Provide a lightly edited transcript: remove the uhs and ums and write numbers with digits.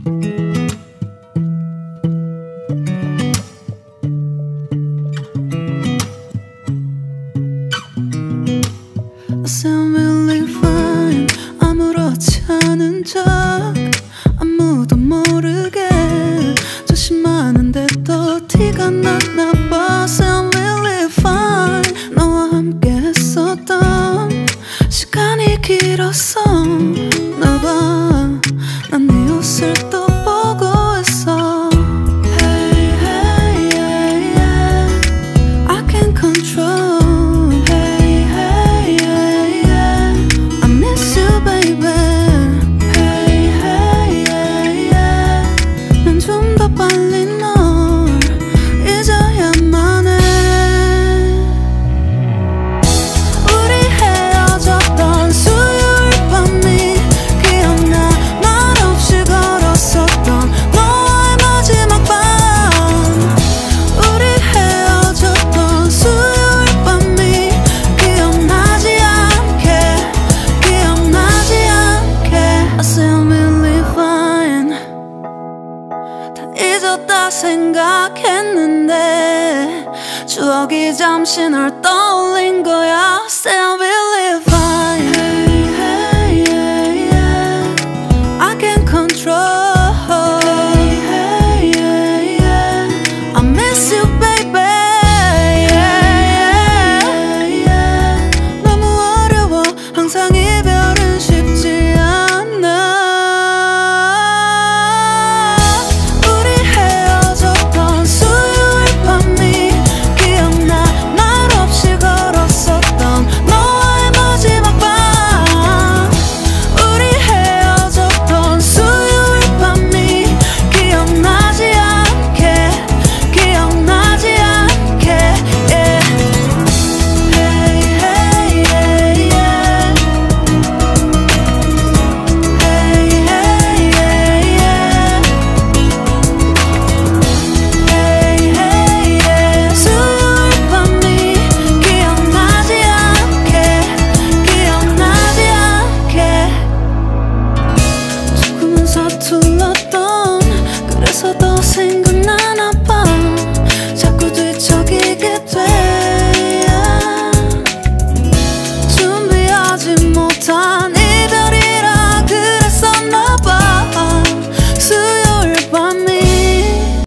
I sound really fine. 아무렇지 않은 척 아무도 모르게 조심하는데 또 티가 났나 봐. Sound really fine. 너와 함께 했었던 시간이 길었어 나 봐. 난 네 옷을 또 보고 있어. Hey, hey, yeah, yeah. I can't control. 잊었다 생각했는데 추억이 잠시 널 떠올린 거야. Say